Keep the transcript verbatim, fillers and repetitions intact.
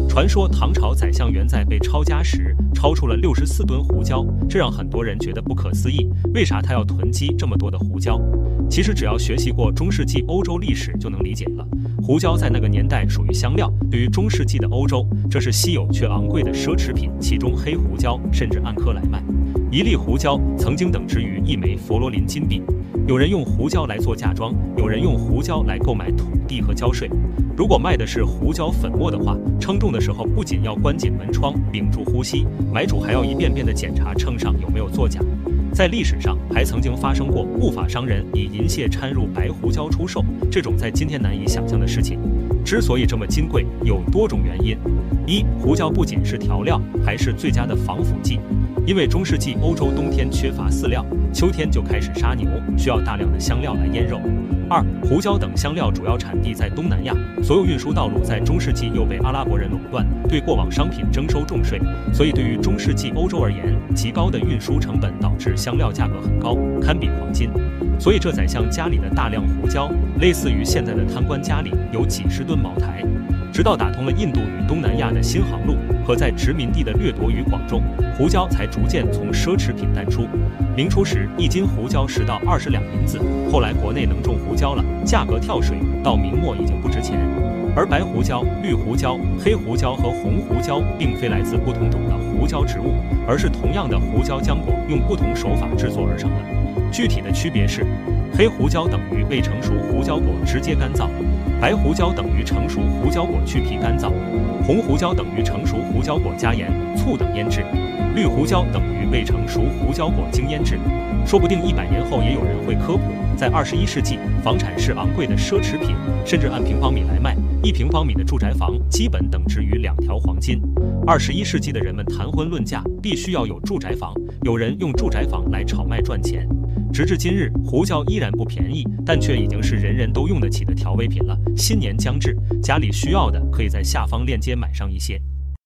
传说唐朝宰相元在被抄家时超出了六十四吨胡椒，这让很多人觉得不可思议，为啥他要囤积这么多的胡椒？其实只要学习过中世纪欧洲历史就能理解了。胡椒在那个年代属于香料，对于中世纪的欧洲，这是稀有却昂贵的奢侈品，其中黑胡椒甚至按克来卖，一粒胡椒曾经等值于一枚佛罗林金币。有人用胡椒来做嫁妆，有人用胡椒来购买土地和交税。如果卖的是胡椒粉末的话，称重的时候不仅要关紧门窗，屏住呼吸，买主还要一遍遍地检查秤上有没有作假。在历史上还曾经发生过不法商人以银屑掺入白胡椒出售，这种在今天难以想象的事情。之所以这么金贵，有多种原因。一、胡椒不仅是调料，还是最佳的防腐剂。因为中世纪欧洲冬天缺乏饲料，秋天就开始杀牛，需要大量的香料来腌肉。二、胡椒等香料主要产地在东南亚，所有运输道路在中世纪又被阿拉伯人垄断，对过往商品征收重税，所以对于中世纪欧洲而言，极高的运输成本导致香料价格很高，堪比黄金。所以这宰相家里的大量胡椒，类似于现在的贪官家里有几十吨茅台。直到打通了印度与东南亚的新航路和在殖民地的掠夺与广种，胡椒才逐渐从奢侈品淡出。明初时，一斤胡椒十到二十两银子，后来国内能种胡椒了，价格跳水，到明末已经不值钱。而白胡椒、绿胡椒、黑胡椒和红胡椒并非来自不同种的胡椒植物，而是同样的胡椒浆果用不同手法制作而成的。具体的区别是，黑胡椒等于未成熟胡椒果直接干燥，白胡椒等于成熟胡椒果去皮干燥，红胡椒等于成熟胡椒果加盐、醋等腌制，绿胡椒等于未成熟胡椒果经腌制。说不定一百年后也有人会科普，在二十一世纪，房产是昂贵的奢侈品，甚至按平方米来卖，一平方米的住宅房基本等值于两条黄金。二十一世纪的人们谈婚论嫁必须要有住宅房，有人用住宅房来炒卖赚钱。直至今日，胡椒依然不便宜，但却已经是人人都用得起的调味品了。新年将至，家里需要的可以在下方链接买上一些。